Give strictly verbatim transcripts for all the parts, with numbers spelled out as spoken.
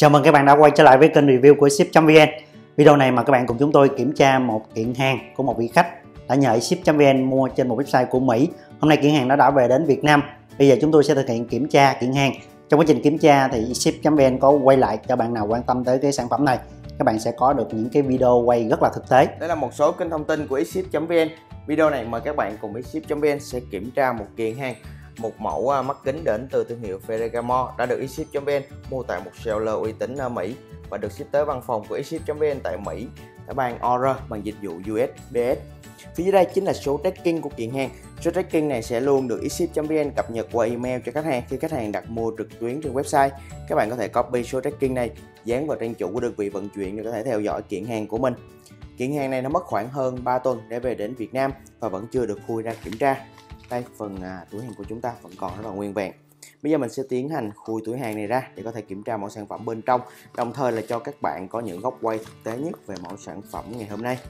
Chào mừng các bạn đã quay trở lại với kênh review của ship chấm vn. Video này mà các bạn cùng chúng tôi kiểm tra một kiện hàng của một vị khách đã nhờ ship chấm vn mua trên một website của Mỹ. Hôm nay kiện hàng nó đã về đến Việt Nam. Bây giờ chúng tôi sẽ thực hiện kiểm tra kiện hàng. Trong quá trình kiểm tra thì ship chấm vn có quay lại cho bạn nào quan tâm tới cái sản phẩm này. Các bạn sẽ có được những cái video quay rất là thực tế. Đây là một số kênh thông tin của ship chấm vn. Video này mời các bạn cùng ship chấm vn sẽ kiểm tra một kiện hàng, một mẫu mắt kính đến từ thương hiệu Ferragamo đã được ship chấm vn mua tại một seller uy tín ở Mỹ và được ship tới văn phòng của ship chấm vn tại Mỹ tại bang Oregon bằng dịch vụ u ét pê ét. Phía dưới đây chính là số tracking của kiện hàng. Số tracking này sẽ luôn được ship chấm vn cập nhật qua email cho khách hàng khi khách hàng đặt mua trực tuyến trên website. Các bạn có thể copy số tracking này dán vào trang chủ của đơn vị vận chuyển để có thể theo dõi kiện hàng của mình. Kiện hàng này nó mất khoảng hơn ba tuần để về đến Việt Nam và vẫn chưa được khui ra kiểm tra. Đây, phần à, túi hàng của chúng ta vẫn còn rất là nguyên vẹn. Bây giờ mình sẽ tiến hành khui túi hàng này ra để có thể kiểm tra mẫu sản phẩm bên trong, đồng thời là cho các bạn có những góc quay thực tế nhất về mẫu sản phẩm ngày hôm nay.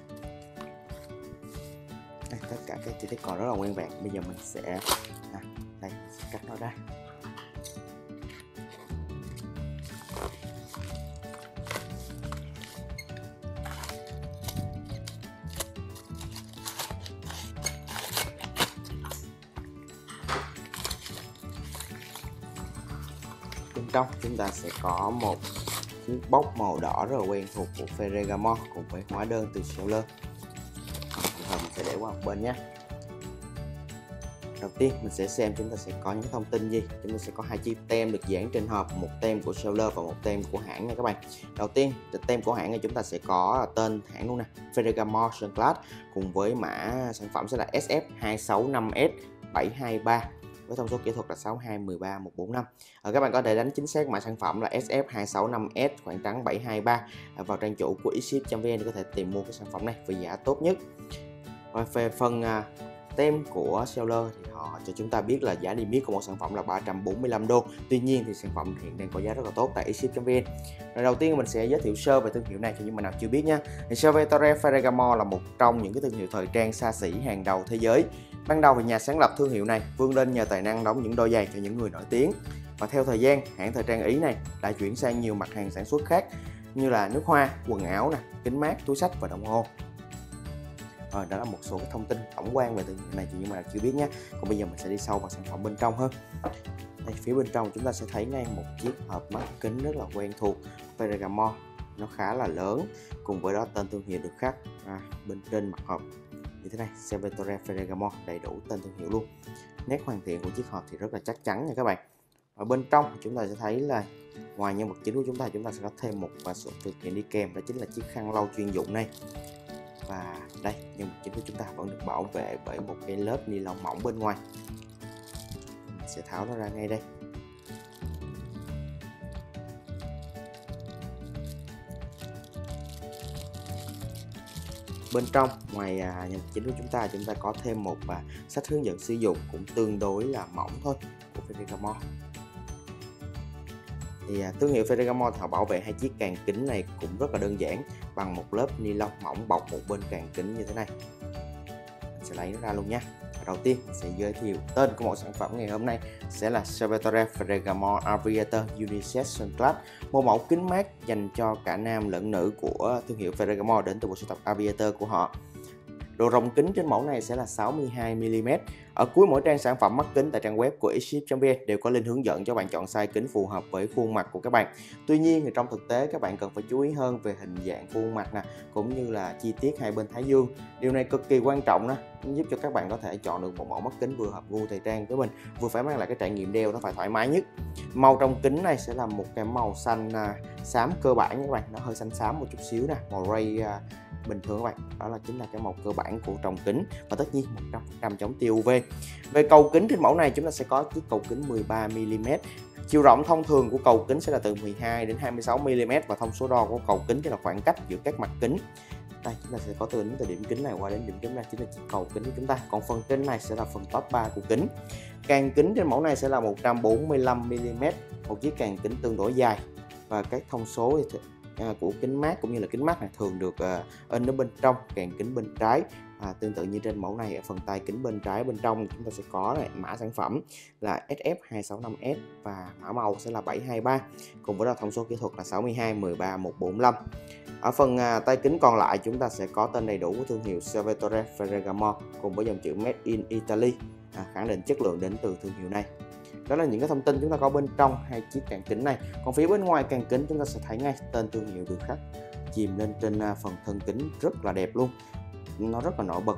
Đây, tất cả các chi tiết còn rất là nguyên vẹn. Bây giờ mình sẽ à, đây, cắt nó ra. Bên trong chúng ta sẽ có một chiếc bóc màu đỏ rất là quen thuộc của Ferragamo cùng với hóa đơn từ seller. Rồi mình sẽ để qua một bên nhé. Đầu tiên mình sẽ xem chúng ta sẽ có những thông tin gì. Chúng ta sẽ có hai chiếc tem được dán trên hộp, một tem của seller và một tem của hãng nha các bạn. Đầu tiên tem của hãng này chúng ta sẽ có tên hãng luôn nè, Ferragamo Sunglass, cùng với mã sản phẩm sẽ là S F hai sáu năm S bảy hai ba với thông số kỹ thuật là sáu hai một ba một bốn năm. À, các bạn có thể đánh chính xác mã sản phẩm là S F hai sáu năm S khoảng trắng bảy hai ba vào trang chủ của ship chấm vn để có thể tìm mua cái sản phẩm này với giá tốt nhất. Và về phần uh, tem của seller thì họ cho chúng ta biết là giá niêm yết của một sản phẩm là ba trăm bốn mươi lăm đô. Tuy nhiên thì sản phẩm hiện đang có giá rất là tốt tại ship chấm vn. Rồi đầu tiên mình sẽ giới thiệu sơ về thương hiệu này cho những bạn nào chưa biết nha. Thì Salvatore Ferragamo là một trong những cái thương hiệu thời trang xa xỉ hàng đầu thế giới. Ban đầu thì nhà sáng lập thương hiệu này vươn lên nhờ tài năng đóng những đôi giày cho những người nổi tiếng. Và theo thời gian, hãng thời trang Ý này đã chuyển sang nhiều mặt hàng sản xuất khác như là nước hoa, quần áo, nè, kính mát, túi xách và đồng hồ. Rồi, đó là một số cái thông tin tổng quan về thương hiệu này cho những bạn nào chưa biết nhé. Còn bây giờ mình sẽ đi sâu vào sản phẩm bên trong hơn. Đây, phía bên trong chúng ta sẽ thấy ngay một chiếc hộp mắt kính rất là quen thuộc Ferragamo. Nó khá là lớn, cùng với đó tên thương hiệu được khắc à, bên trên mặt hộp như thế này, Salvatore Ferragamo, đầy đủ tên thương hiệu luôn. Nét hoàn thiện của chiếc hộp thì rất là chắc chắn nha các bạn. Ở bên trong chúng ta sẽ thấy là ngoài nhân vật chính của chúng ta, chúng ta sẽ có thêm một sự phụ kiện đi kèm, đó chính là chiếc khăn lau chuyên dụng này. Và đây, nhân vật chính của chúng ta vẫn được bảo vệ bởi một cái lớp ni lông mỏng bên ngoài. Mình sẽ tháo nó ra ngay đây. Bên trong, ngoài à, nhân vật chính của chúng ta, chúng ta có thêm một à, sách hướng dẫn sử dụng cũng tương đối là mỏng thôi của Ferragamo. Thì à, thương hiệu Ferragamo họ bảo vệ hai chiếc càng kính này cũng rất là đơn giản bằng một lớp ni lông mỏng bọc một bên càng kính như thế này. Mình sẽ lấy nó ra luôn nha. Đầu tiên mình sẽ giới thiệu tên của mẫu sản phẩm ngày hôm nay sẽ là Salvatore Ferragamo Aviator Unisex Sunglass, một mẫu kính mát dành cho cả nam lẫn nữ của thương hiệu Ferragamo đến từ bộ sưu tập Aviator của họ. Độ rộng kính trên mẫu này sẽ là sáu mươi hai mi li mét. Ở cuối mỗi trang sản phẩm mắt kính tại trang web của ship chấm vn đều có link hướng dẫn cho bạn chọn size kính phù hợp với khuôn mặt của các bạn. Tuy nhiên thì trong thực tế các bạn cần phải chú ý hơn về hình dạng khuôn mặt nè, cũng như là chi tiết hai bên thái dương. Điều này cực kỳ quan trọng đó, giúp cho các bạn có thể chọn được một mẫu mắt kính vừa hợp gu thời trang với mình, vừa phải mang lại cái trải nghiệm đeo nó phải thoải mái nhất. Màu trong kính này sẽ là một cái màu xanh à, xám cơ bản nha các bạn, nó hơi xanh xám một chút xíu nè, màu ray à, bình thường các bạn. Đó là chính là cái màu cơ bản của tròng kính và tất nhiên một trăm phần trăm chống tia u vê. Về cầu kính trên mẫu này chúng ta sẽ có chiếc cầu kính mười ba mi li mét. Chiều rộng thông thường của cầu kính sẽ là từ mười hai đến hai mươi sáu mi li mét và thông số đo của cầu kính chính là khoảng cách giữa các mặt kính. Đây, chúng ta sẽ có tính từ điểm kính này qua đến điểm kính này chính là chiếc cầu kính của chúng ta. Còn phần trên này sẽ là phần top ba của kính. Càng kính trên mẫu này sẽ là một trăm bốn mươi lăm mi li mét, một chiếc càng kính tương đối dài và các thông số của kính mát cũng như là kính mắt này thường được in ở bên trong càng kính bên trái À, tương tự như trên mẫu này, ở phần tay kính bên trái bên trong chúng ta sẽ có này, mã sản phẩm là S F hai sáu năm S và mã màu sẽ là bảy hai ba, cùng với đó thông số kỹ thuật là sáu mươi hai mười ba một bốn lăm. Ở phần à, tay kính còn lại chúng ta sẽ có tên đầy đủ của thương hiệu Salvatore Ferragamo cùng với dòng chữ Made in Italy, à, khẳng định chất lượng đến từ thương hiệu này. Đó là những cái thông tin chúng ta có bên trong hai chiếc càng kính này. Còn phía bên ngoài càng kính chúng ta sẽ thấy ngay tên thương hiệu được khắc chìm lên trên phần thân kính rất là đẹp luôn, nó rất là nổi bật,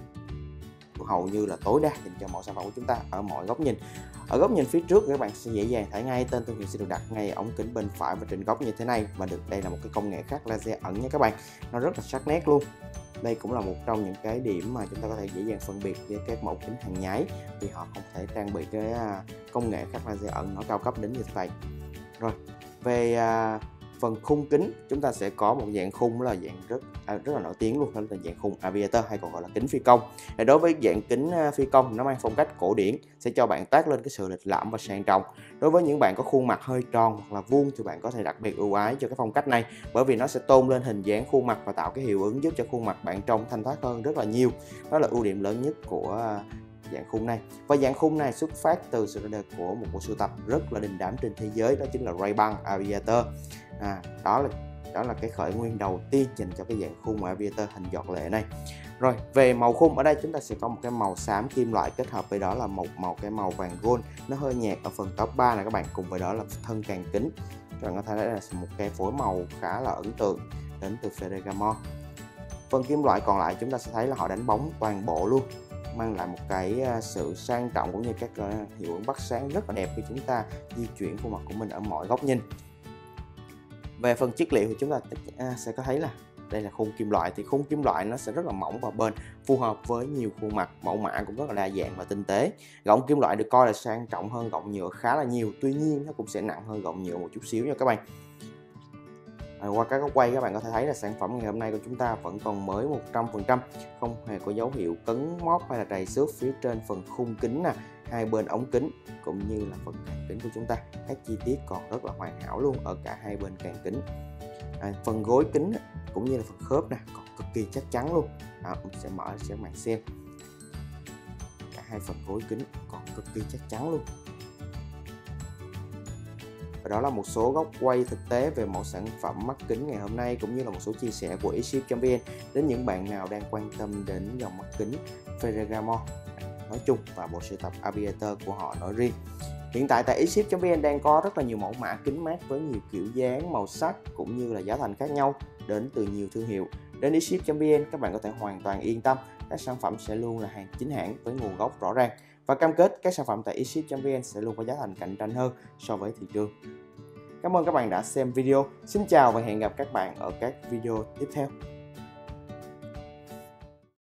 hầu như là tối đa dành cho mọi sản phẩm của chúng ta ở mọi góc nhìn. Ở góc nhìn phía trước các bạn sẽ dễ dàng thấy ngay tên thương hiệu sẽ được đặt ngay ống kính bên phải và trên góc như thế này, và được đây là một cái công nghệ khắc laser ẩn nha các bạn, nó rất là sắc nét luôn. Đây cũng là một trong những cái điểm mà chúng ta có thể dễ dàng phân biệt với các mẫu kính hàng nhái, vì họ không thể trang bị cái công nghệ khắc laser ẩn nó cao cấp đến như vậy. Rồi về uh, phần khung kính chúng ta sẽ có một dạng khung là dạng rất à, rất là nổi tiếng luôn, đó là dạng khung aviator hay còn gọi là kính phi công. Thì đối với dạng kính phi công, nó mang phong cách cổ điển, sẽ cho bạn toát lên cái sự lịch lãm và sang trọng. Đối với những bạn có khuôn mặt hơi tròn hoặc là vuông thì bạn có thể đặc biệt ưu ái cho cái phong cách này, bởi vì nó sẽ tôn lên hình dáng khuôn mặt và tạo cái hiệu ứng giúp cho khuôn mặt bạn trông thanh thoát hơn rất là nhiều. Đó là ưu điểm lớn nhất của dạng khung này. Và dạng khung này xuất phát từ sự ra đời của một bộ sưu tập rất là đình đám trên thế giới, đó chính là Ray-Ban Aviator. À, đó là đó là cái khởi nguyên đầu tiên dành cho cái dạng khung Aviator hình giọt lệ này. Rồi về màu khung, ở đây chúng ta sẽ có một cái màu xám kim loại kết hợp với đó là một màu cái màu vàng gold, nó hơi nhạt ở phần top ba này các bạn, cùng với đó là thân càng kính. Các bạn có thể thấy là một cái phối màu khá là ấn tượng đến từ Ferragamo. Phần kim loại còn lại chúng ta sẽ thấy là họ đánh bóng toàn bộ luôn, mang lại một cái sự sang trọng cũng như các hiệu ứng bắt sáng rất là đẹp khi chúng ta di chuyển khuôn mặt của mình ở mọi góc nhìn. Về phần chất liệu thì chúng ta sẽ có thấy là đây là khung kim loại, thì khung kim loại nó sẽ rất là mỏng và bền, phù hợp với nhiều khuôn mặt, mẫu mã cũng rất là đa dạng và tinh tế. Gọng kim loại được coi là sang trọng hơn gọng nhựa khá là nhiều, tuy nhiên nó cũng sẽ nặng hơn gọng nhựa một chút xíu nha các bạn. À, qua các góc quay các bạn có thể thấy là sản phẩm ngày hôm nay của chúng ta vẫn còn mới một trăm phần trăm, không hề có dấu hiệu cấn móp hay là trầy xước phía trên phần khung kính nè, hai bên ống kính cũng như là phần càng kính của chúng ta. Các chi tiết còn rất là hoàn hảo luôn ở cả hai bên càng kính. À, phần gối kính cũng như là phần khớp nè còn cực kỳ chắc chắn luôn. À, mình sẽ mở sẽ bạn xem cả hai phần gối kính còn cực kỳ chắc chắn luôn. Và đó là một số góc quay thực tế về mẫu sản phẩm mắt kính ngày hôm nay, cũng như là một số chia sẻ của eShip chấm vn đến những bạn nào đang quan tâm đến dòng mắt kính Ferragamo nói chung và bộ sưu tập Aviator của họ nói riêng. Hiện tại tại eShip chấm vn đang có rất là nhiều mẫu mã kính mát với nhiều kiểu dáng, màu sắc cũng như là giá thành khác nhau đến từ nhiều thương hiệu. Đến eShip chấm vn các bạn có thể hoàn toàn yên tâm, các sản phẩm sẽ luôn là hàng chính hãng với nguồn gốc rõ ràng, và cam kết các sản phẩm tại eShip chấm vn sẽ luôn có giá thành cạnh tranh hơn so với thị trường. Cảm ơn các bạn đã xem video. Xin chào và hẹn gặp các bạn ở các video tiếp theo.